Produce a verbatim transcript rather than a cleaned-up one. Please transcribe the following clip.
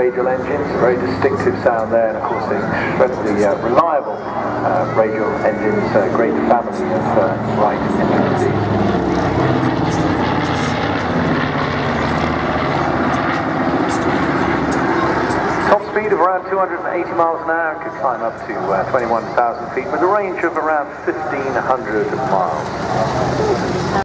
radial engines, very distinctive sound there, and of course the incredibly uh, reliable uh, radial engines, uh, great family of uh, Wright engines. Top speed of around two hundred eighty miles an hour, could climb up to uh, twenty-one thousand feet with a range of around fifteen hundred miles.